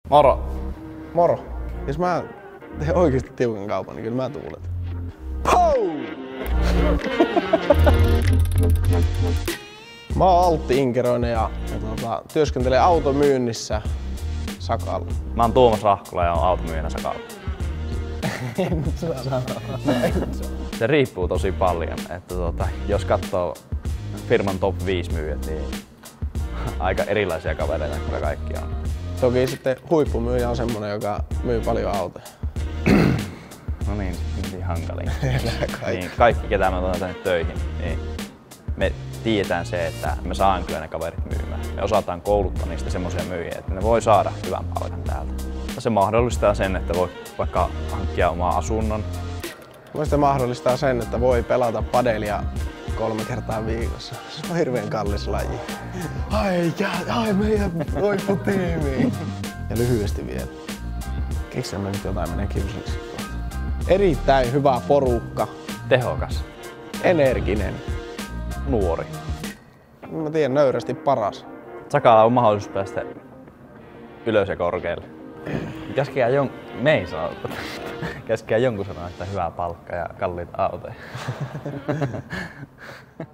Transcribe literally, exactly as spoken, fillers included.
Moro. Moro. Jos mä teen oikeesti tiukan kaupan, niin kyllä mä tuulet. Pou! Mä oon Altti Inkeroinen ja, ja tuota, työskentelen automyynnissä Sakalla. Mä oon Tuomas Rahkola ja oon automyyjänä Sakalla. En sano. Se riippuu tosi paljon, että tuota, jos katsoo firman top viisi myyjät, niin aika erilaisia kavereita kyllä kaikki on. Toki sitten huippumyyjä on semmonen, joka myy paljon autoja. No niin, niin hankalin. kaikki. Niin, kaikki ketä mä otan tänne töihin, niin me tiedetään se, että me saan kyllä ne kaverit myymään. Me osataan kouluttaa niistä semmoisia myyjiä, että ne voi saada hyvän palkan täältä. Se mahdollistaa sen, että voi vaikka hankkia omaa asunnon. Se mahdollistaa sen, että voi pelata padelia kolme kertaa viikossa. Se on hirveän kallis laji. Ai, ai meidän huipputiimi! Ja lyhyesti vielä. Keksitään me nyt jotain menee kiusalliseksi kohta. Erittäin hyvä porukka. Tehokas. Energinen. Nuori. Mä tiedän, nöyrästi paras. Sakalla on mahdollisuus päästä ylös ja korkealle. Käskää jon... Me ei saa. Käskää jonkun sanoa, että hyvää palkkaa ja kalliita autoja.